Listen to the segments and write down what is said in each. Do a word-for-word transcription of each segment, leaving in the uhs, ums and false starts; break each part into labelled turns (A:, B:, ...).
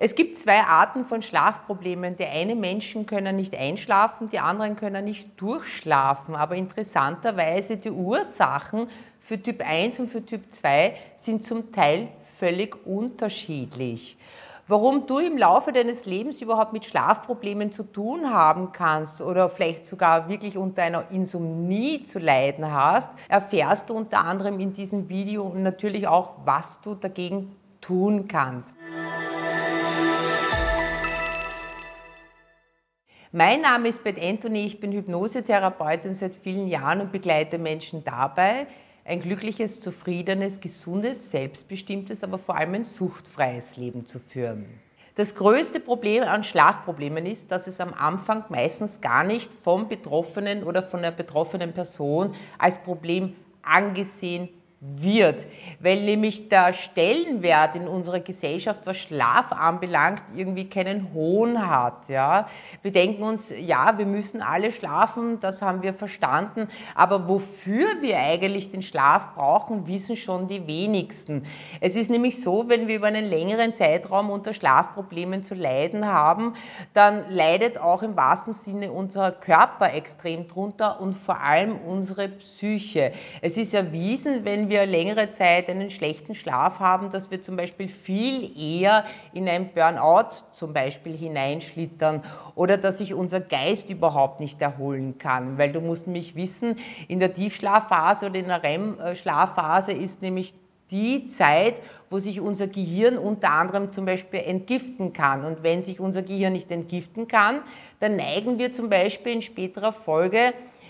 A: Es gibt zwei Arten von Schlafproblemen. Die einen Menschen können nicht einschlafen, die anderen können nicht durchschlafen. Aber interessanterweise die Ursachen für Typ eins und für Typ zwei sind zum Teil völlig unterschiedlich. Warum du im Laufe deines Lebens überhaupt mit Schlafproblemen zu tun haben kannst oder vielleicht sogar wirklich unter einer Insomnie zu leiden hast, erfährst du unter anderem in diesem Video und natürlich auch, was du dagegen tun kannst. Mein Name ist Beth Anthony, ich bin Hypnosetherapeutin seit vielen Jahren und begleite Menschen dabei, ein glückliches, zufriedenes, gesundes, selbstbestimmtes, aber vor allem ein suchtfreies Leben zu führen. Das größte Problem an Schlafproblemen ist, dass es am Anfang meistens gar nicht vom Betroffenen oder von der betroffenen Person als Problem angesehen wird, weil nämlich der Stellenwert in unserer Gesellschaft, was Schlaf anbelangt, irgendwie keinen hohen hat. Ja? Wir denken uns, ja, wir müssen alle schlafen, das haben wir verstanden, aber wofür wir eigentlich den Schlaf brauchen, wissen schon die wenigsten. Es ist nämlich so, wenn wir über einen längeren Zeitraum unter Schlafproblemen zu leiden haben, dann leidet auch im wahrsten Sinne unser Körper extrem drunter und vor allem unsere Psyche. Es ist erwiesen, wenn wir längere Zeit einen schlechten Schlaf haben, dass wir zum Beispiel viel eher in ein Burnout zum Beispiel hineinschlittern oder dass sich unser Geist überhaupt nicht erholen kann. Weil du musst nämlich wissen, in der Tiefschlafphase oder in der R E M-Schlafphase ist nämlich die Zeit, wo sich unser Gehirn unter anderem zum Beispiel entgiften kann. Und wenn sich unser Gehirn nicht entgiften kann, dann neigen wir zum Beispiel in späterer Folge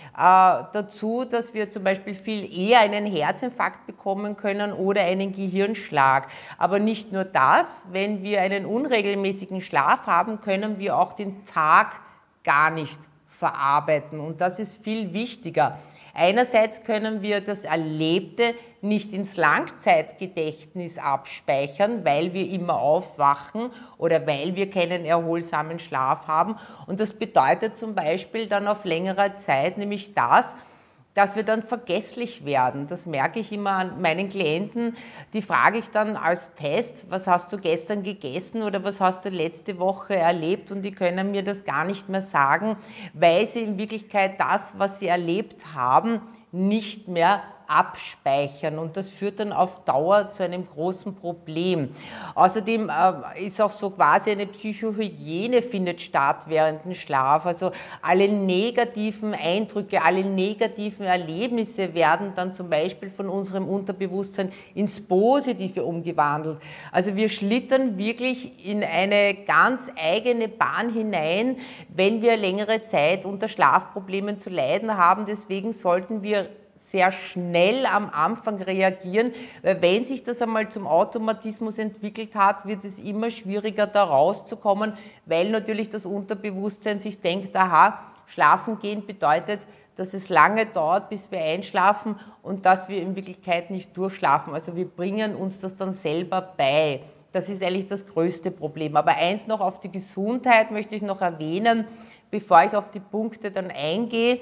A: dazu, dass wir zum Beispiel viel eher einen Herzinfarkt bekommen können oder einen Gehirnschlag. Aber nicht nur das, wenn wir einen unregelmäßigen Schlaf haben, können wir auch den Tag gar nicht verarbeiten. Und das ist viel wichtiger. Einerseits können wir das Erlebte nicht ins Langzeitgedächtnis abspeichern, weil wir immer aufwachen oder weil wir keinen erholsamen Schlaf haben. Und das bedeutet zum Beispiel dann auf längere Zeit nämlich das, dass wir dann vergesslich werden. Das merke ich immer an meinen Klienten. Die frage ich dann als Test, was hast du gestern gegessen oder was hast du letzte Woche erlebt? Und die können mir das gar nicht mehr sagen, weil sie in Wirklichkeit das, was sie erlebt haben, nicht mehr abspeichern und das führt dann auf Dauer zu einem großen Problem. Außerdem äh, ist auch so quasi eine Psychohygiene findet statt während dem Schlaf. Also alle negativen Eindrücke, alle negativen Erlebnisse werden dann zum Beispiel von unserem Unterbewusstsein ins Positive umgewandelt. Also wir schlittern wirklich in eine ganz eigene Bahn hinein, wenn wir längere Zeit unter Schlafproblemen zu leiden haben. Deswegen sollten wir sehr schnell am Anfang reagieren, weil wenn sich das einmal zum Automatismus entwickelt hat, wird es immer schwieriger da rauszukommen, weil natürlich das Unterbewusstsein sich denkt, aha, schlafen gehen bedeutet, dass es lange dauert, bis wir einschlafen und dass wir in Wirklichkeit nicht durchschlafen. Also wir bringen uns das dann selber bei. Das ist eigentlich das größte Problem. Aber eins noch auf die Gesundheit möchte ich noch erwähnen, bevor ich auf die Punkte dann eingehe.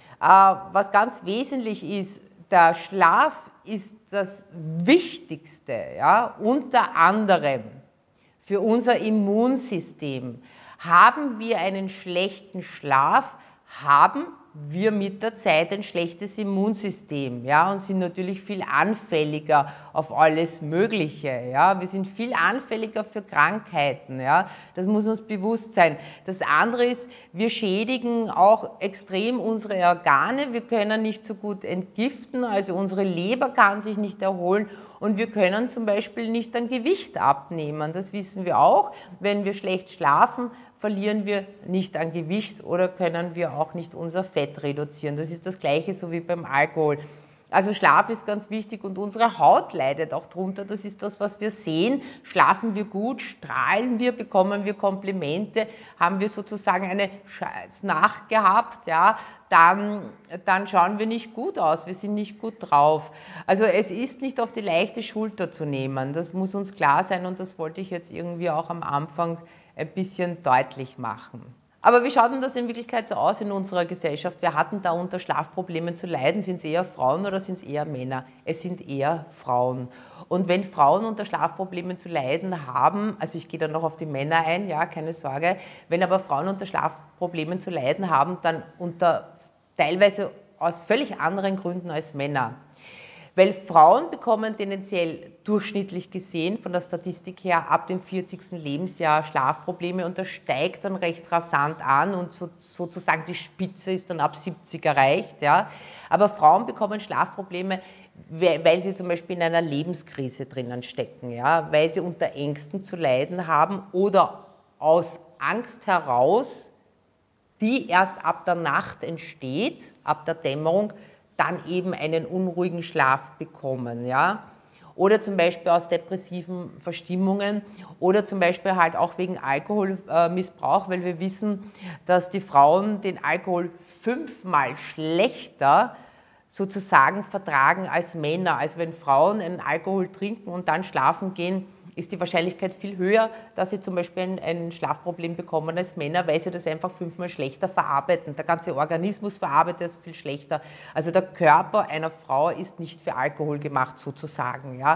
A: Was ganz wesentlich ist, der Schlaf ist das Wichtigste, ja, unter anderem für unser Immunsystem. Haben wir einen schlechten Schlaf, haben wir mit der Zeit ein schlechtes Immunsystem, ja, und sind natürlich viel anfälliger auf alles Mögliche, ja. Wir sind viel anfälliger für Krankheiten, ja. Das muss uns bewusst sein. Das andere ist, wir schädigen auch extrem unsere Organe. Wir können nicht so gut entgiften, also unsere Leber kann sich nicht erholen und wir können zum Beispiel nicht an Gewicht abnehmen. Das wissen wir auch. Wenn wir schlecht schlafen, verlieren wir nicht an Gewicht oder können wir auch nicht unser Fett reduzieren. Das ist das Gleiche so wie beim Alkohol. Also Schlaf ist ganz wichtig und unsere Haut leidet auch drunter. Das ist das, was wir sehen. Schlafen wir gut, strahlen wir, bekommen wir Komplimente, haben wir sozusagen eine Scheißnacht gehabt, ja, dann, dann schauen wir nicht gut aus, wir sind nicht gut drauf. Also es ist nicht auf die leichte Schulter zu nehmen, das muss uns klar sein und das wollte ich jetzt irgendwie auch am Anfang ein bisschen deutlich machen. Aber wie schaut denn das in Wirklichkeit so aus in unserer Gesellschaft? Wer hat denn da unter Schlafproblemen zu leiden? Sind es eher Frauen oder sind es eher Männer? Es sind eher Frauen. Und wenn Frauen unter Schlafproblemen zu leiden haben, also ich gehe dann noch auf die Männer ein, ja, keine Sorge, wenn aber Frauen unter Schlafproblemen zu leiden haben, dann unter teilweise aus völlig anderen Gründen als Männer. Weil Frauen bekommen tendenziell durchschnittlich gesehen von der Statistik her ab dem vierzigsten Lebensjahr Schlafprobleme und das steigt dann recht rasant an und so, sozusagen die Spitze ist dann ab siebzig erreicht. Ja. Aber Frauen bekommen Schlafprobleme, weil sie zum Beispiel in einer Lebenskrise drinnen stecken, ja, weil sie unter Ängsten zu leiden haben oder aus Angst heraus, die erst ab der Nacht entsteht, ab der Dämmerung, dann eben einen unruhigen Schlaf bekommen, ja. Oder zum Beispiel aus depressiven Verstimmungen oder zum Beispiel halt auch wegen Alkoholmissbrauch, weil wir wissen, dass die Frauen den Alkohol fünfmal schlechter sozusagen vertragen als Männer. Also wenn Frauen einen Alkohol trinken und dann schlafen gehen, ist die Wahrscheinlichkeit viel höher, dass sie zum Beispiel ein, ein Schlafproblem bekommen als Männer, weil sie das einfach fünfmal schlechter verarbeiten. Der ganze Organismus verarbeitet das viel schlechter. Also der Körper einer Frau ist nicht für Alkohol gemacht sozusagen. Ja.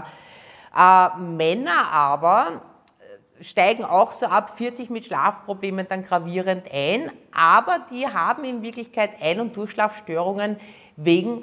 A: Äh, Männer aber steigen auch so ab vierzig mit Schlafproblemen dann gravierend ein, aber die haben in Wirklichkeit Ein- und Durchschlafstörungen wegen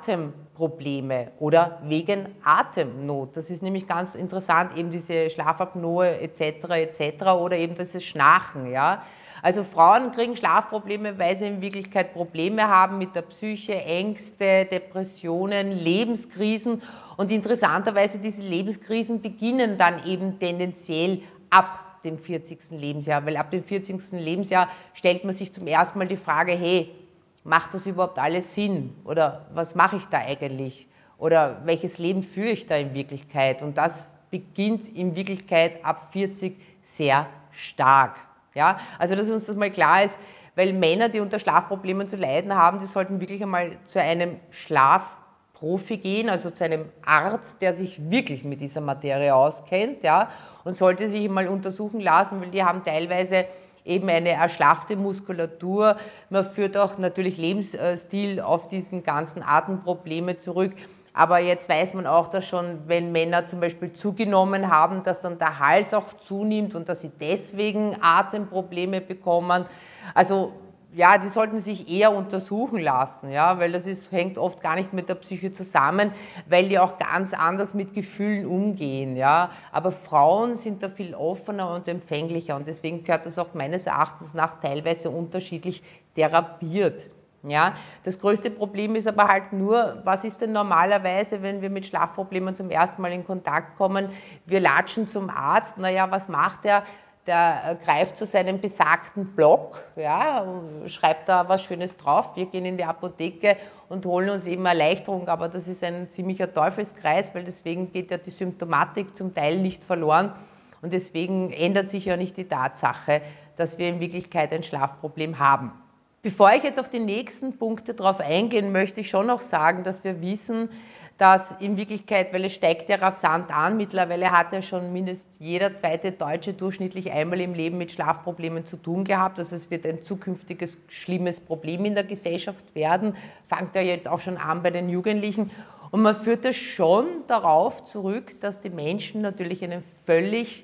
A: Atemprobleme oder wegen Atemnot. Das ist nämlich ganz interessant, eben diese Schlafapnoe et cetera et cetera oder eben dieses Schnarchen. Ja. Also Frauen kriegen Schlafprobleme, weil sie in Wirklichkeit Probleme haben mit der Psyche, Ängste, Depressionen, Lebenskrisen und interessanterweise diese Lebenskrisen beginnen dann eben tendenziell ab dem vierzigsten Lebensjahr, weil ab dem vierzigsten Lebensjahr stellt man sich zum ersten Mal die Frage, hey, macht das überhaupt alles Sinn? Oder was mache ich da eigentlich? Oder welches Leben führe ich da in Wirklichkeit? Und das beginnt in Wirklichkeit ab vierzig sehr stark. Ja? Also, dass uns das mal klar ist, weil Männer, die unter Schlafproblemen zu leiden haben, die sollten wirklich einmal zu einem Schlafprofi gehen, also zu einem Arzt, der sich wirklich mit dieser Materie auskennt, ja? Und sollte sich mal untersuchen lassen, weil die haben teilweise eben eine erschlaffte Muskulatur. Man führt auch natürlich Lebensstil auf diesen ganzen Atemprobleme zurück. Aber jetzt weiß man auch, dass schon, wenn Männer zum Beispiel zugenommen haben, dass dann der Hals auch zunimmt und dass sie deswegen Atemprobleme bekommen. Also ja, die sollten sich eher untersuchen lassen, ja, weil das ist, hängt oft gar nicht mit der Psyche zusammen, weil die auch ganz anders mit Gefühlen umgehen. Ja. Aber Frauen sind da viel offener und empfänglicher und deswegen gehört das auch meines Erachtens nach teilweise unterschiedlich therapiert. Ja. Das größte Problem ist aber halt nur, was ist denn normalerweise, wenn wir mit Schlafproblemen zum ersten Mal in Kontakt kommen? Wir latschen zum Arzt, naja, was macht er? Der greift zu seinem besagten Block, ja, schreibt da was Schönes drauf. Wir gehen in die Apotheke und holen uns eben Erleichterung, aber das ist ein ziemlicher Teufelskreis, weil deswegen geht ja die Symptomatik zum Teil nicht verloren und deswegen ändert sich ja nicht die Tatsache, dass wir in Wirklichkeit ein Schlafproblem haben. Bevor ich jetzt auf die nächsten Punkte drauf eingehen, möchte ich schon noch sagen, dass wir wissen, dass in Wirklichkeit, weil es steigt ja rasant an, mittlerweile hat ja schon mindestens jeder zweite Deutsche durchschnittlich einmal im Leben mit Schlafproblemen zu tun gehabt. Also es wird ein zukünftiges schlimmes Problem in der Gesellschaft werden, fängt ja jetzt auch schon an bei den Jugendlichen. Und man führt es schon darauf zurück, dass die Menschen natürlich einen völlig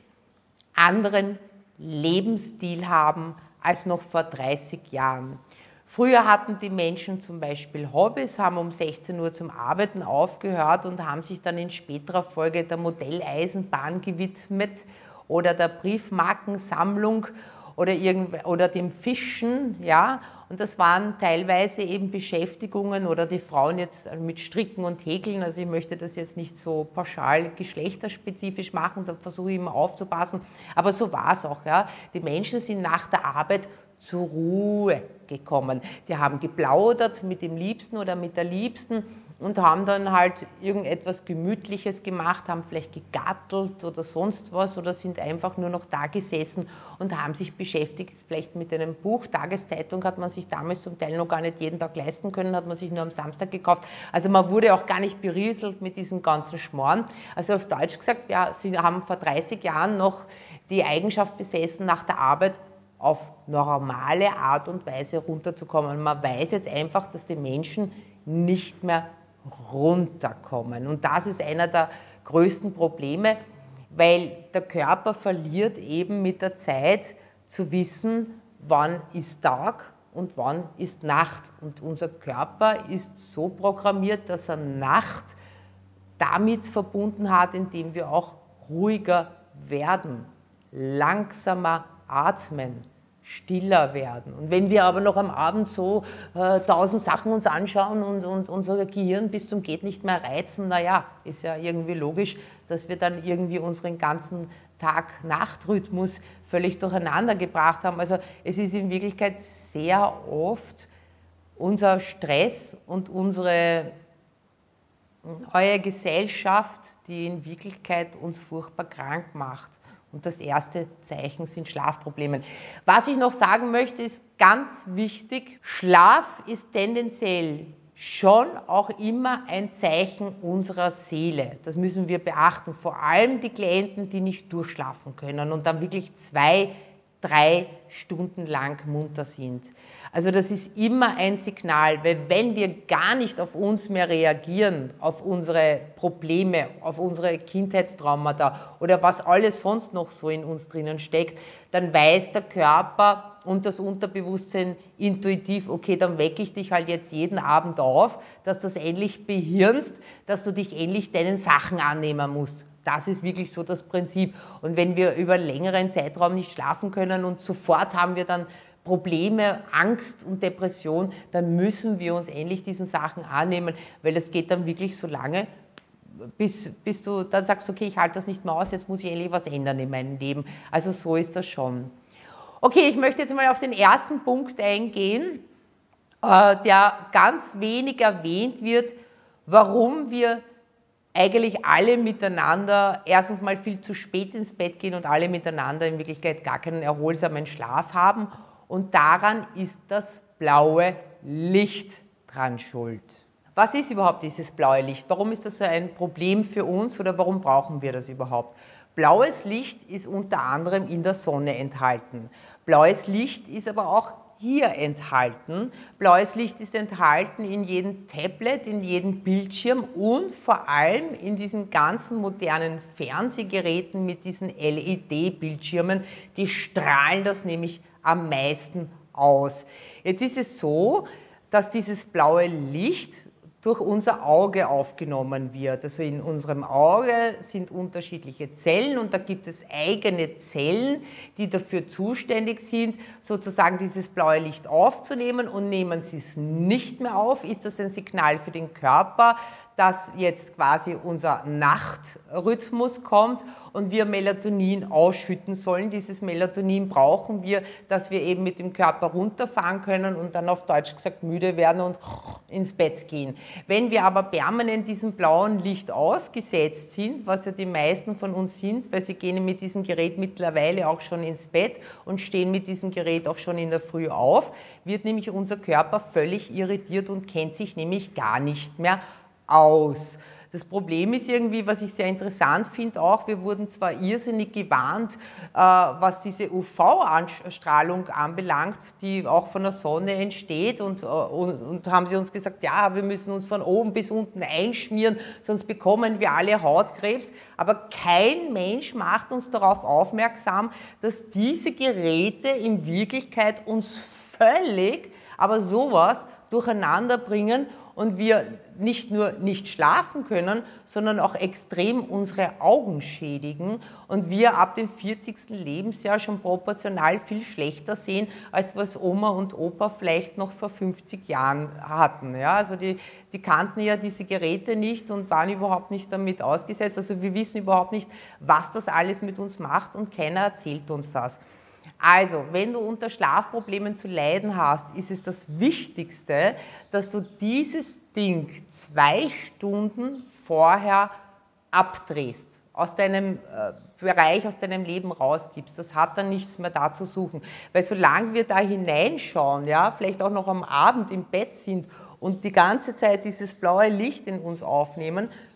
A: anderen Lebensstil haben als noch vor dreißig Jahren. Früher hatten die Menschen zum Beispiel Hobbys, haben um sechzehn Uhr zum Arbeiten aufgehört und haben sich dann in späterer Folge der Modelleisenbahn gewidmet oder der Briefmarkensammlung oder, irgend, oder dem Fischen. Ja? Und das waren teilweise eben Beschäftigungen oder die Frauen jetzt mit Stricken und Häkeln. Also ich möchte das jetzt nicht so pauschal geschlechterspezifisch machen, da versuche ich immer aufzupassen. Aber so war es auch. Ja? Die Menschen sind nach der Arbeit zur Ruhe gekommen. Die haben geplaudert mit dem Liebsten oder mit der Liebsten und haben dann halt irgendetwas Gemütliches gemacht, haben vielleicht gegattelt oder sonst was oder sind einfach nur noch da gesessen und haben sich beschäftigt, vielleicht mit einem Buch. Tageszeitung hat man sich damals zum Teil noch gar nicht jeden Tag leisten können, hat man sich nur am Samstag gekauft. Also man wurde auch gar nicht berieselt mit diesen ganzen Schmoren. Also auf Deutsch gesagt, ja, sie haben vor dreißig Jahren noch die Eigenschaft besessen, nach der Arbeit auf normale Art und Weise runterzukommen. Man weiß jetzt einfach, dass die Menschen nicht mehr runterkommen. Und das ist einer der größten Probleme, weil der Körper verliert eben mit der Zeit zu wissen, wann ist Tag und wann ist Nacht. Und unser Körper ist so programmiert, dass er Nacht damit verbunden hat, indem wir auch ruhiger werden, langsamer atmen, stiller werden. Und wenn wir aber noch am Abend so äh, tausend Sachen uns anschauen und, und unser Gehirn bis zum geht nicht mehr reizen, naja, ist ja irgendwie logisch, dass wir dann irgendwie unseren ganzen Tag-Nacht-Rhythmus völlig durcheinander gebracht haben. Also es ist in Wirklichkeit sehr oft unser Stress und unsere neue Gesellschaft, die in Wirklichkeit uns furchtbar krank macht. Und das erste Zeichen sind Schlafprobleme. Was ich noch sagen möchte, ist ganz wichtig, Schlaf ist tendenziell schon auch immer ein Zeichen unserer Seele. Das müssen wir beachten. Vor allem die Klienten, die nicht durchschlafen können und dann wirklich zwei, drei Stunden lang munter sind. Also das ist immer ein Signal, weil wenn wir gar nicht auf uns mehr reagieren, auf unsere Probleme, auf unsere Kindheitstraumata oder was alles sonst noch so in uns drinnen steckt, dann weiß der Körper und das Unterbewusstsein intuitiv, okay, dann wecke ich dich halt jetzt jeden Abend auf, dass du das endlich behirnst, dass du dich endlich deinen Sachen annehmen musst. Das ist wirklich so das Prinzip. Und wenn wir über einen längeren Zeitraum nicht schlafen können und sofort haben wir dann Probleme, Angst und Depression, dann müssen wir uns endlich diesen Sachen annehmen, weil das geht dann wirklich so lange, bis, bis du dann sagst, okay, ich halte das nicht mehr aus, jetzt muss ich endlich was ändern in meinem Leben. Also so ist das schon. Okay, ich möchte jetzt mal auf den ersten Punkt eingehen, äh, der ganz wenig erwähnt wird, warum wir eigentlich alle miteinander erstens mal viel zu spät ins Bett gehen und alle miteinander in Wirklichkeit gar keinen erholsamen Schlaf haben. Und daran ist das blaue Licht dran schuld. Was ist überhaupt dieses blaue Licht? Warum ist das so ein Problem für uns oder warum brauchen wir das überhaupt? Blaues Licht ist unter anderem in der Sonne enthalten. Blaues Licht ist aber auch hier enthalten. Blaues Licht ist enthalten in jedem Tablet, in jedem Bildschirm und vor allem in diesen ganzen modernen Fernsehgeräten mit diesen L E D-Bildschirmen. Die strahlen das nämlich am meisten aus. Jetzt ist es so, dass dieses blaue Licht durch unser Auge aufgenommen wird. Also in unserem Auge sind unterschiedliche Zellen und da gibt es eigene Zellen, die dafür zuständig sind, sozusagen dieses blaue Licht aufzunehmen, und nehmen sie es nicht mehr auf, ist das ein Signal für den Körper, dass jetzt quasi unser Nachtrhythmus kommt und wir Melatonin ausschütten sollen. Dieses Melatonin brauchen wir, dass wir eben mit dem Körper runterfahren können und dann auf Deutsch gesagt müde werden und ins Bett gehen. Wenn wir aber permanent diesem blauen Licht ausgesetzt sind, was ja die meisten von uns sind, weil sie gehen mit diesem Gerät mittlerweile auch schon ins Bett und stehen mit diesem Gerät auch schon in der Früh auf, wird nämlich unser Körper völlig irritiert und kennt sich nämlich gar nicht mehr aus. Das Problem ist irgendwie, was ich sehr interessant finde auch, wir wurden zwar irrsinnig gewarnt, äh, was diese U V-Strahlung anbelangt, die auch von der Sonne entsteht, und, äh, und, und haben sie uns gesagt, ja, wir müssen uns von oben bis unten einschmieren, sonst bekommen wir alle Hautkrebs, aber kein Mensch macht uns darauf aufmerksam, dass diese Geräte in Wirklichkeit uns völlig, aber sowas durcheinander bringen und wir nicht nur nicht schlafen können, sondern auch extrem unsere Augen schädigen und wir ab dem vierzigsten Lebensjahr schon proportional viel schlechter sehen, als was Oma und Opa vielleicht noch vor fünfzig Jahren hatten. Ja, also die, die kannten ja diese Geräte nicht und waren überhaupt nicht damit ausgesetzt. Also wir wissen überhaupt nicht, was das alles mit uns macht und keiner erzählt uns das. Also, wenn du unter Schlafproblemen zu leiden hast, ist es das Wichtigste, dass du dieses Ding zwei Stunden vorher abdrehst, aus deinem äh, Bereich, aus deinem Leben rausgibst. Das hat dann nichts mehr da zu suchen. Weil solange wir da hineinschauen, ja, vielleicht auch noch am Abend im Bett sind und die ganze Zeit dieses blaue Licht in uns aufnehmen,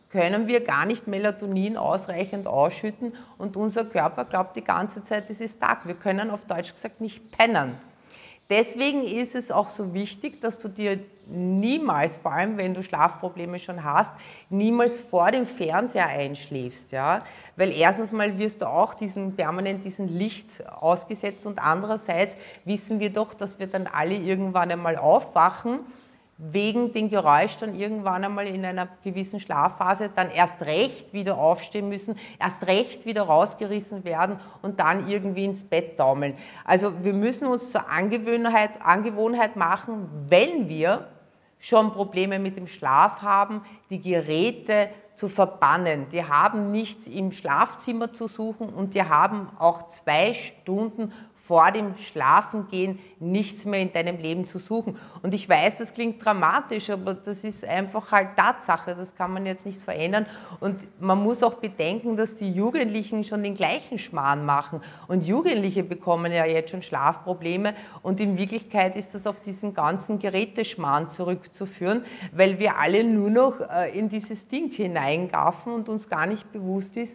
A: können wir gar nicht Melatonin ausreichend ausschütten und unser Körper glaubt die ganze Zeit, es ist Tag. Wir können auf Deutsch gesagt nicht pennen. Deswegen ist es auch so wichtig, dass du dir niemals, vor allem wenn du Schlafprobleme schon hast, niemals vor dem Fernseher einschläfst. Ja? Weil erstens mal wirst du auch diesen, permanent diesem Licht ausgesetzt und andererseits wissen wir doch, dass wir dann alle irgendwann einmal aufwachen, wegen dem Geräusch dann irgendwann einmal in einer gewissen Schlafphase dann erst recht wieder aufstehen müssen, erst recht wieder rausgerissen werden und dann irgendwie ins Bett taumeln. Also wir müssen uns zur Angewohnheit, Angewohnheit machen, wenn wir schon Probleme mit dem Schlaf haben, die Geräte zu verbannen. Die haben nichts im Schlafzimmer zu suchen und die haben auch zwei Stunden vor dem Schlafengehen nichts mehr in deinem Leben zu suchen. Und ich weiß, das klingt dramatisch, aber das ist einfach halt Tatsache, das kann man jetzt nicht verändern. Und man muss auch bedenken, dass die Jugendlichen schon den gleichen Schmarrn machen. Und Jugendliche bekommen ja jetzt schon Schlafprobleme und in Wirklichkeit ist das auf diesen ganzen Geräteschmarrn zurückzuführen, weil wir alle nur noch in dieses Ding hineingaffen und uns gar nicht bewusst ist,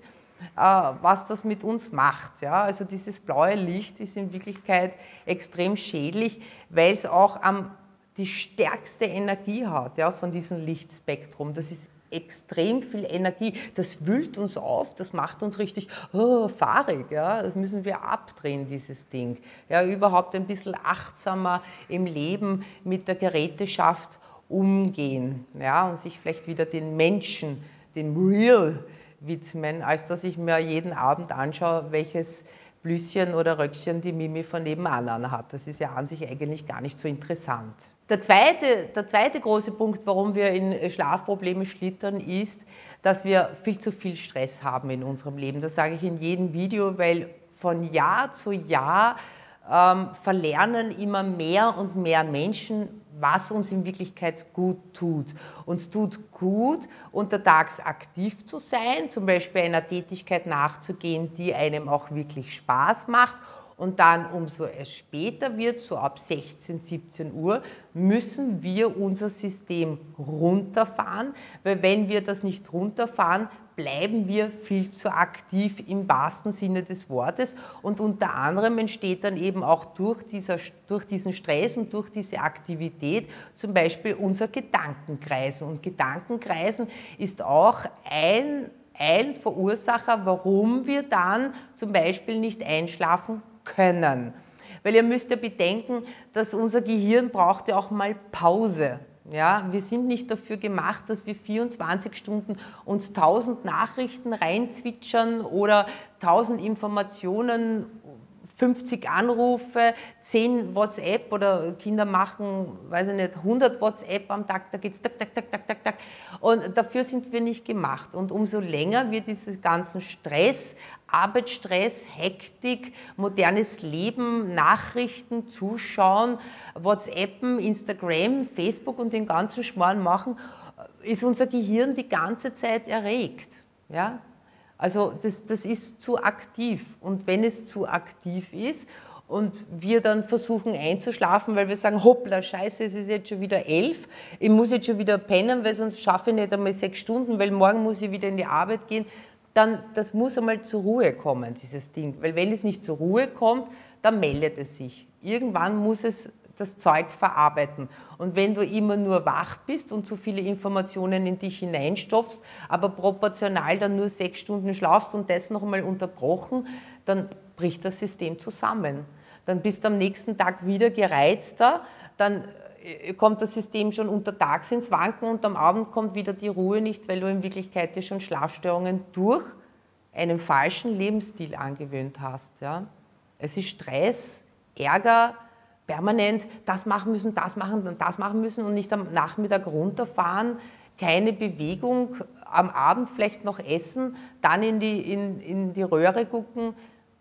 A: was das mit uns macht. Ja? Also dieses blaue Licht ist in Wirklichkeit extrem schädlich, weil es auch am, die stärkste Energie hat, ja, von diesem Lichtspektrum. Das ist extrem viel Energie, das wühlt uns auf, das macht uns richtig oh, fahrig, ja? Das müssen wir abdrehen, dieses Ding. Ja, überhaupt ein bisschen achtsamer im Leben mit der Geräteschaft umgehen, ja? Und sich vielleicht wieder den Menschen, dem Real widmen, als dass ich mir jeden Abend anschaue, welches Blüschen oder Röckchen die Mimi von nebenan anhat. Das ist ja an sich eigentlich gar nicht so interessant. Der zweite, der zweite große Punkt, warum wir in Schlafprobleme schlittern, ist, dass wir viel zu viel Stress haben in unserem Leben. Das sage ich in jedem Video, weil von Jahr zu Jahr ähm, verlernen immer mehr und mehr Menschen, was uns in Wirklichkeit gut tut. Uns tut gut, untertags aktiv zu sein, zum Beispiel einer Tätigkeit nachzugehen, die einem auch wirklich Spaß macht. Und dann, umso es später wird, so ab sechzehn, siebzehn Uhr, müssen wir unser System runterfahren, weil wenn wir das nicht runterfahren, bleiben wir viel zu aktiv im wahrsten Sinne des Wortes und unter anderem entsteht dann eben auch durch, dieser, durch diesen Stress und durch diese Aktivität zum Beispiel unser Gedankenkreisen. Und Gedankenkreisen ist auch ein, ein Verursacher, warum wir dann zum Beispiel nicht einschlafen können. Weil ihr müsst ja bedenken, dass unser Gehirn braucht ja auch mal Pause. Ja, wir sind nicht dafür gemacht, dass wir vierundzwanzig Stunden uns tausend Nachrichten reinzwitschern oder tausend Informationen, fünfzig Anrufe, zehn WhatsApp oder Kinder machen, weiß ich nicht, hundert WhatsApp am Tag, da geht es tak, tak, tak, tak, tak, tak. Und dafür sind wir nicht gemacht. Und umso länger wir diesen ganzen Stress, Arbeitsstress, Hektik, modernes Leben, Nachrichten, Zuschauen, WhatsAppen, Instagram, Facebook und den ganzen Schmarrn machen, ist unser Gehirn die ganze Zeit erregt. Ja? Also das, das ist zu aktiv und wenn es zu aktiv ist und wir dann versuchen einzuschlafen, weil wir sagen, hoppla, scheiße, es ist jetzt schon wieder elf, ich muss jetzt schon wieder pennen, weil sonst schaffe ich nicht einmal sechs Stunden, weil morgen muss ich wieder in die Arbeit gehen, dann das muss einmal zur Ruhe kommen, dieses Ding. Weil wenn es nicht zur Ruhe kommt, dann meldet es sich. Irgendwann muss es das Zeug verarbeiten. Und wenn du immer nur wach bist und so viele Informationen in dich hineinstopfst, aber proportional dann nur sechs Stunden schlafst und das noch einmal unterbrochen, dann bricht das System zusammen. Dann bist du am nächsten Tag wieder gereizter, dann kommt das System schon untertags ins Wanken und am Abend kommt wieder die Ruhe nicht, weil du in Wirklichkeit dir schon Schlafstörungen durch einen falschen Lebensstil angewöhnt hast. Ja? Es ist Stress, Ärger, permanent das machen müssen, das machen und das machen müssen und nicht am Nachmittag runterfahren, keine Bewegung, am Abend vielleicht noch essen, dann in die, in, in die Röhre gucken.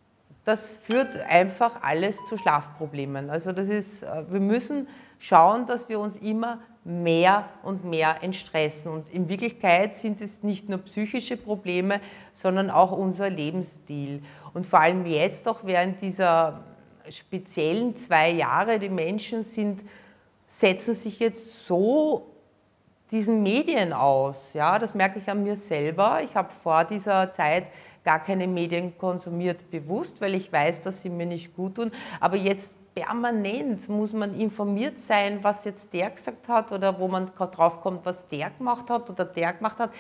A: Das führt einfach alles zu Schlafproblemen. Also das ist, wir müssen schauen, dass wir uns immer mehr und mehr entstressen. Und in Wirklichkeit sind es nicht nur psychische Probleme, sondern auch unser Lebensstil. Und vor allem jetzt auch während dieser speziellen zwei Jahre, die Menschen sind, setzen sich jetzt so diesen Medien aus. Ja, das merke ich an mir selber. Ich habe vor dieser Zeit gar keine Medien konsumiert, bewusst, weil ich weiß, dass sie mir nicht gut tun. Aber jetzt permanent muss man informiert sein, was jetzt der gesagt hat oder wo man drauf kommt, was der gemacht hat oder der gemacht hat.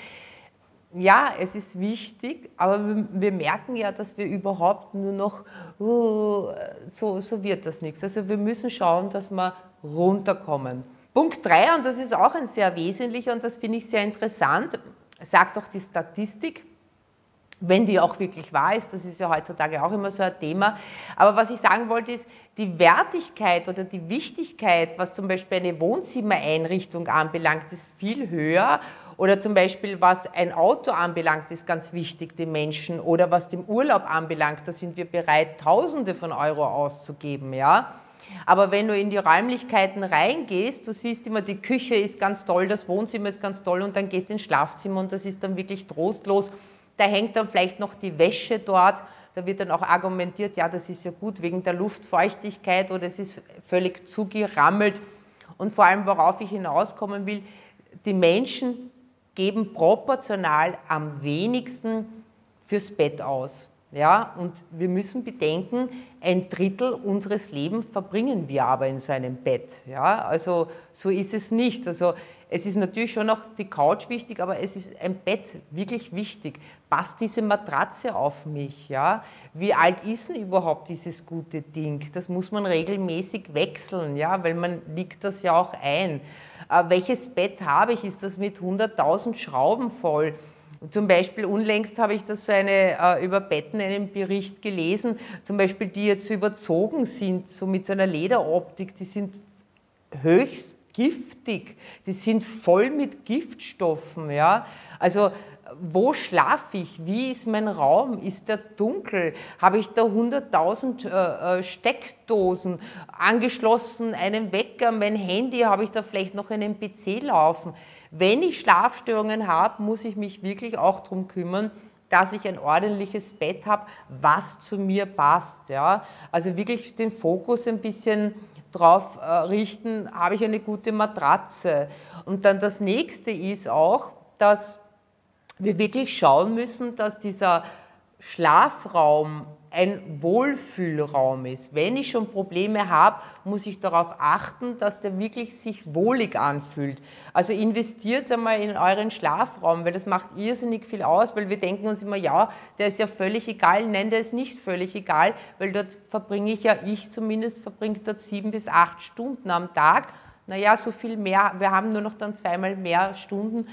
A: Ja, es ist wichtig, aber wir, wir merken ja, dass wir überhaupt nur noch, uh, so, so wird das nichts. Also wir müssen schauen, dass wir runterkommen. Punkt drei, und das ist auch ein sehr wesentlicher und das finde ich sehr interessant, sagt auch die Statistik, wenn die auch wirklich wahr ist, das ist ja heutzutage auch immer so ein Thema. Aber was ich sagen wollte ist, die Wertigkeit oder die Wichtigkeit, was zum Beispiel eine Wohnzimmereinrichtung anbelangt, ist viel höher. Oder zum Beispiel, was ein Auto anbelangt, ist ganz wichtig den Menschen. Oder was den Urlaub anbelangt, da sind wir bereit, Tausende von Euro auszugeben, ja. Aber wenn du in die Räumlichkeiten reingehst, du siehst immer, die Küche ist ganz toll, das Wohnzimmer ist ganz toll und dann gehst du ins Schlafzimmer und das ist dann wirklich trostlos. Da hängt dann vielleicht noch die Wäsche dort, da wird dann auch argumentiert, ja, das ist ja gut wegen der Luftfeuchtigkeit oder es ist völlig zugerammelt. Und vor allem, worauf ich hinauskommen will, die Menschen geben proportional am wenigsten fürs Bett aus. Ja, und wir müssen bedenken, ein Drittel unseres Lebens verbringen wir aber in so einem Bett. Ja, also so ist es nicht. Also es ist natürlich schon noch die Couch wichtig, aber es ist ein Bett wirklich wichtig. Passt diese Matratze auf mich? Ja? Wie alt ist denn überhaupt dieses gute Ding? Das muss man regelmäßig wechseln, ja? Weil man liegt das ja auch ein. Äh, welches Bett habe ich? Ist das mit hunderttausend Schrauben voll? Zum Beispiel unlängst habe ich das so eine, äh, über Betten einen Bericht gelesen, zum Beispiel die jetzt so überzogen sind, so mit so einer Lederoptik, die sind höchst giftig, die sind voll mit Giftstoffen. Ja? Also wo schlafe ich? Wie ist mein Raum? Ist der dunkel? Habe ich da hunderttausend äh, Steckdosen angeschlossen, einen Wecker, mein Handy, habe ich da vielleicht noch einen P C laufen? Wenn ich Schlafstörungen habe, muss ich mich wirklich auch darum kümmern, dass ich ein ordentliches Bett habe, was zu mir passt. Ja? Also wirklich den Fokus ein bisschen drauf äh, richten, habe ich eine gute Matratze. Und dann das nächste ist auch, dass wir wirklich schauen müssen, dass dieser Schlafraum ein Wohlfühlraum ist. Wenn ich schon Probleme habe, muss ich darauf achten, dass der wirklich sich wohlig anfühlt. Also investiert einmal in euren Schlafraum, weil das macht irrsinnig viel aus, weil wir denken uns immer, ja, der ist ja völlig egal. Nein, der ist nicht völlig egal, weil dort verbringe ich ja, ich zumindest, verbringe dort sieben bis acht Stunden am Tag. Naja, so viel mehr, wir haben nur noch dann zweimal mehr Stunden.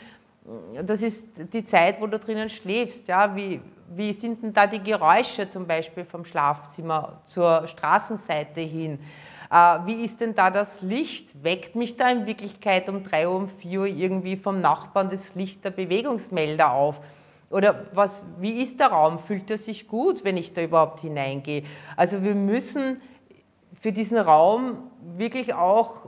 A: Das ist die Zeit, wo du drinnen schläfst. Ja? Wie, wie sind denn da die Geräusche zum Beispiel vom Schlafzimmer zur Straßenseite hin? Äh, wie ist denn da das Licht? Weckt mich da in Wirklichkeit um drei Uhr, um vier Uhr irgendwie vom Nachbarn das Licht der Bewegungsmelder auf? Oder was, wie ist der Raum? Fühlt er sich gut, wenn ich da überhaupt hineingehe? Also wir müssen für diesen Raum wirklich auch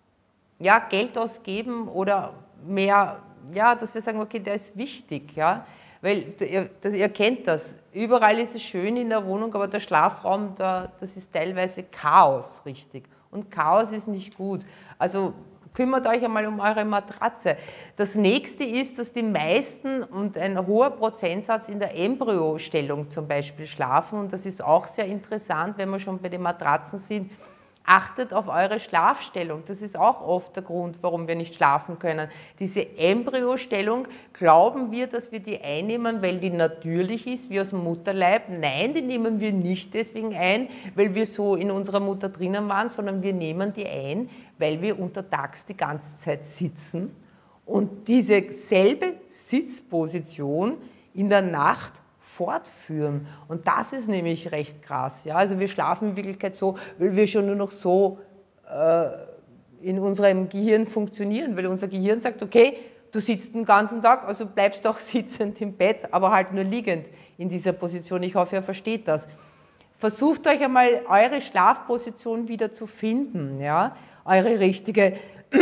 A: ja, Geld ausgeben oder mehr, ja, dass wir sagen, okay, der ist wichtig, ja, weil ihr, das, ihr kennt das, überall ist es schön in der Wohnung, aber der Schlafraum, da, das ist teilweise Chaos, richtig, und Chaos ist nicht gut, also kümmert euch einmal um eure Matratze. Das nächste ist, dass die meisten und ein hoher Prozentsatz in der Embryostellung zum Beispiel schlafen und das ist auch sehr interessant, wenn wir schon bei den Matratzen sind. Achtet auf eure Schlafstellung. Das ist auch oft der Grund, warum wir nicht schlafen können. Diese Embryostellung, glauben wir, dass wir die einnehmen, weil die natürlich ist, wie aus dem Mutterleib? Nein, die nehmen wir nicht deswegen ein, weil wir so in unserer Mutter drinnen waren, sondern wir nehmen die ein, weil wir untertags die ganze Zeit sitzen und diese selbe Sitzposition in der Nacht fortführen. Und das ist nämlich recht krass. Ja? Also wir schlafen in Wirklichkeit so, weil wir schon nur noch so äh, in unserem Gehirn funktionieren, weil unser Gehirn sagt, okay, du sitzt den ganzen Tag, also bleibst doch sitzend im Bett, aber halt nur liegend in dieser Position. Ich hoffe, ihr versteht das. Versucht euch einmal eure Schlafposition wieder zu finden, ja? Eure richtige.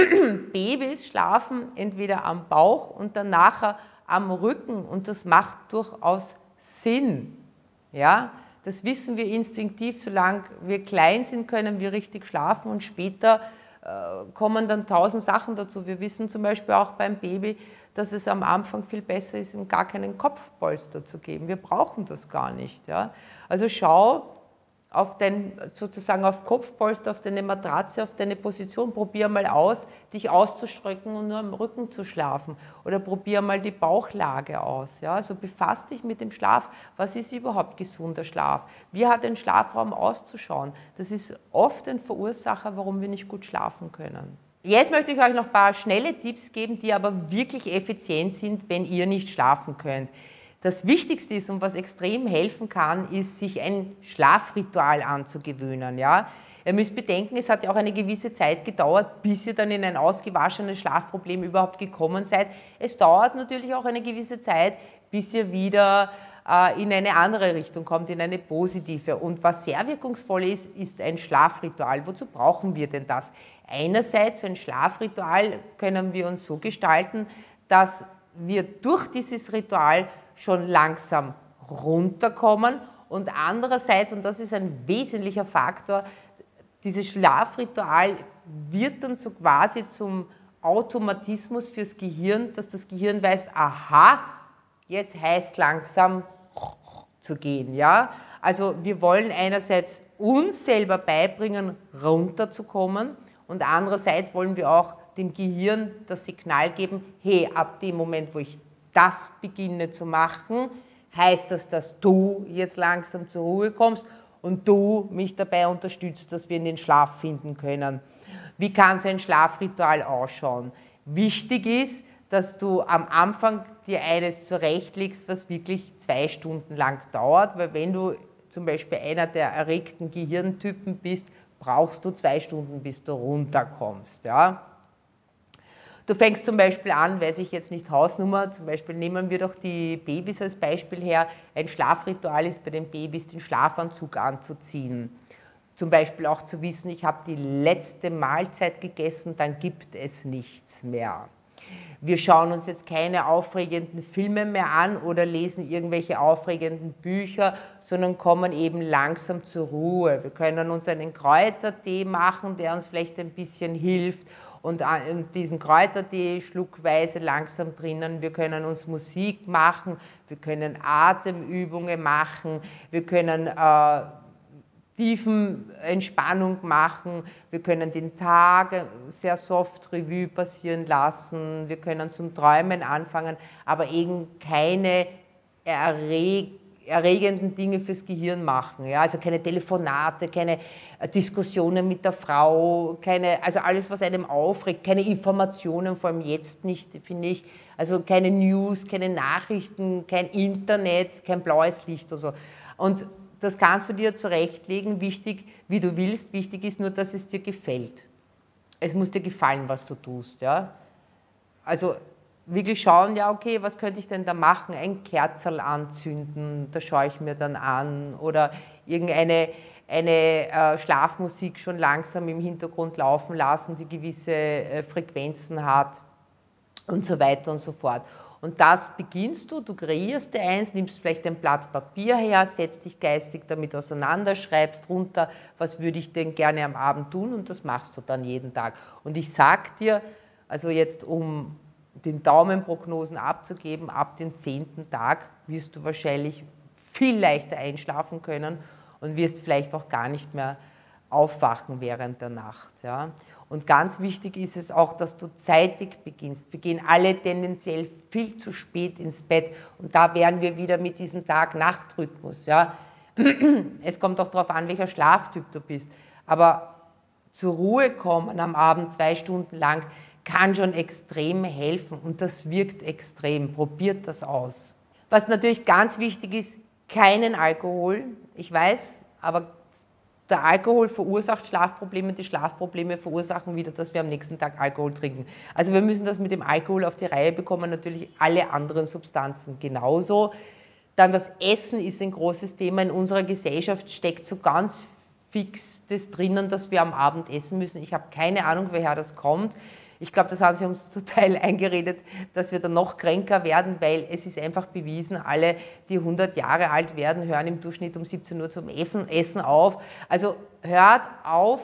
A: Babys schlafen entweder am Bauch und dann nachher am Rücken und das macht durchaus Sinn. Ja? Das wissen wir instinktiv, solange wir klein sind, können wir richtig schlafen und später kommen dann tausend Sachen dazu. Wir wissen zum Beispiel auch beim Baby, dass es am Anfang viel besser ist, ihm gar keinen Kopfpolster zu geben. Wir brauchen das gar nicht. Ja? Also schau auf dein, sozusagen auf Kopfpolster, auf deine Matratze, auf deine Position. Probier mal aus, dich auszustrecken und nur am Rücken zu schlafen. Oder probier mal die Bauchlage aus. Ja? Also befass dich mit dem Schlaf. Was ist überhaupt gesunder Schlaf? Wie hat ein Schlafraum auszuschauen? Das ist oft ein Verursacher, warum wir nicht gut schlafen können. Jetzt möchte ich euch noch ein paar schnelle Tipps geben, die aber wirklich effizient sind, wenn ihr nicht schlafen könnt. Das Wichtigste ist und was extrem helfen kann, ist, sich ein Schlafritual anzugewöhnen. Ja? Ihr müsst bedenken, es hat ja auch eine gewisse Zeit gedauert, bis ihr dann in ein ausgewaschenes Schlafproblem überhaupt gekommen seid. Es dauert natürlich auch eine gewisse Zeit, bis ihr wieder äh, in eine andere Richtung kommt, in eine positive. Und was sehr wirkungsvoll ist, ist ein Schlafritual. Wozu brauchen wir denn das? Einerseits, ein Schlafritual können wir uns so gestalten, dass wir durch dieses Ritual schon langsam runterkommen und andererseits, und das ist ein wesentlicher Faktor, dieses Schlafritual wird dann so quasi zum Automatismus fürs Gehirn, dass das Gehirn weiß, aha, jetzt heißt langsam zu gehen. Ja? Also wir wollen einerseits uns selber beibringen, runterzukommen und andererseits wollen wir auch dem Gehirn das Signal geben, hey, ab dem Moment, wo ich das beginne zu machen, heißt das, dass du jetzt langsam zur Ruhe kommst und du mich dabei unterstützt, dass wir in den Schlaf finden können. Wie kann so ein Schlafritual ausschauen? Wichtig ist, dass du am Anfang dir eines zurechtlegst, was wirklich zwei Stunden lang dauert, weil wenn du zum Beispiel einer der erregten Gehirntypen bist, brauchst du zwei Stunden, bis du runterkommst. Ja? Du fängst zum Beispiel an, weiß ich jetzt nicht Hausnummer, zum Beispiel nehmen wir doch die Babys als Beispiel her. Ein Schlafritual ist bei den Babys, den Schlafanzug anzuziehen. Zum Beispiel auch zu wissen, ich habe die letzte Mahlzeit gegessen, dann gibt es nichts mehr. Wir schauen uns jetzt keine aufregenden Filme mehr an oder lesen irgendwelche aufregenden Bücher, sondern kommen eben langsam zur Ruhe. Wir können uns einen Kräutertee machen, der uns vielleicht ein bisschen hilft. Und diesen Kräutertee schluckweise langsam drinnen. Wir können uns Musik machen, wir können Atemübungen machen, wir können äh, tiefen Entspannung machen, wir können den Tag sehr soft Revue passieren lassen, wir können zum Träumen anfangen, aber eben keine erregenden erregenden Dinge fürs Gehirn machen. Ja? Also keine Telefonate, keine Diskussionen mit der Frau, keine, also alles, was einem aufregt, keine Informationen, vor allem jetzt nicht, finde ich. Also keine News, keine Nachrichten, kein Internet, kein blaues Licht oder so. Und das kannst du dir zurechtlegen, wichtig, wie du willst. Wichtig ist nur, dass es dir gefällt. Es muss dir gefallen, was du tust. Ja? Also wirklich schauen, ja okay, was könnte ich denn da machen? Ein Kerzerl anzünden, da schaue ich mir dann an. Oder irgendeine eine, äh, Schlafmusik schon langsam im Hintergrund laufen lassen, die gewisse äh, Frequenzen hat und so weiter und so fort. Und das beginnst du, du kreierst dir eins, nimmst vielleicht ein Blatt Papier her, setzt dich geistig damit auseinander, schreibst runter, was würde ich denn gerne am Abend tun und das machst du dann jeden Tag. Und ich sag dir, also jetzt um den Daumenprognosen abzugeben, ab dem zehnten Tag wirst du wahrscheinlich viel leichter einschlafen können und wirst vielleicht auch gar nicht mehr aufwachen während der Nacht. Ja. Und ganz wichtig ist es auch, dass du zeitig beginnst. Wir gehen alle tendenziell viel zu spät ins Bett und da wären wir wieder mit diesem Tag-Nacht-Rhythmus. Ja. Es kommt auch darauf an, welcher Schlaftyp du bist, aber zur Ruhe kommen am Abend zwei Stunden lang kann schon extrem helfen und das wirkt extrem. Probiert das aus. Was natürlich ganz wichtig ist, keinen Alkohol. Ich weiß, aber der Alkohol verursacht Schlafprobleme, die Schlafprobleme verursachen wieder, dass wir am nächsten Tag Alkohol trinken. Also wir müssen das mit dem Alkohol auf die Reihe bekommen, natürlich alle anderen Substanzen genauso. Dann das Essen ist ein großes Thema. In unserer Gesellschaft steckt so ganz fix das drinnen, dass wir am Abend essen müssen. Ich habe keine Ahnung, woher das kommt. Ich glaube, das haben sie uns zum Teil eingeredet, dass wir dann noch kränker werden, weil es ist einfach bewiesen, alle, die hundert Jahre alt werden, hören im Durchschnitt um siebzehn Uhr zum Essen auf. Also hört auf,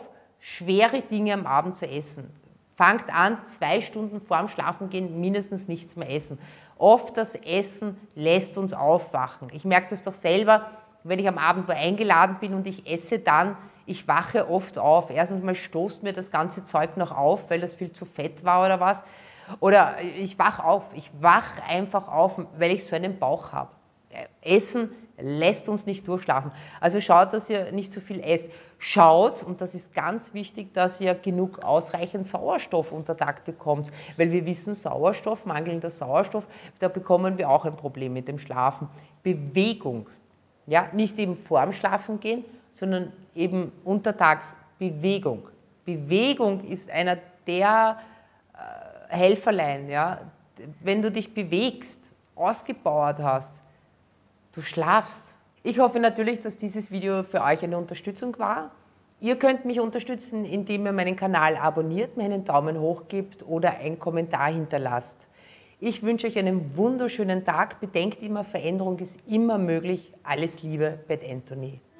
A: schwere Dinge am Abend zu essen. Fangt an, zwei Stunden vorm Schlafengehen mindestens nichts mehr essen. Oft das Essen lässt uns aufwachen. Ich merke das doch selber, wenn ich am Abend wo eingeladen bin und ich esse dann, ich wache oft auf. Erstens mal stoßt mir das ganze Zeug noch auf, weil das viel zu fett war oder was. Oder ich wache auf, ich wache einfach auf, weil ich so einen Bauch habe. Essen lässt uns nicht durchschlafen. Also schaut, dass ihr nicht zu viel esst. Schaut, und das ist ganz wichtig, dass ihr genug ausreichend Sauerstoff unter Tag bekommt. Weil wir wissen, Sauerstoff, mangelnder Sauerstoff, da bekommen wir auch ein Problem mit dem Schlafen. Bewegung. Ja, nicht eben vorm Schlafen gehen, sondern eben untertags Bewegung. Bewegung ist einer der äh, Helferlein. Ja? Wenn du dich bewegst, ausgepowert hast, du schlafst. Ich hoffe natürlich, dass dieses Video für euch eine Unterstützung war. Ihr könnt mich unterstützen, indem ihr meinen Kanal abonniert, mir einen Daumen hoch gebt oder einen Kommentar hinterlasst. Ich wünsche euch einen wunderschönen Tag. Bedenkt immer, Veränderung ist immer möglich. Alles Liebe, Bad Anthony.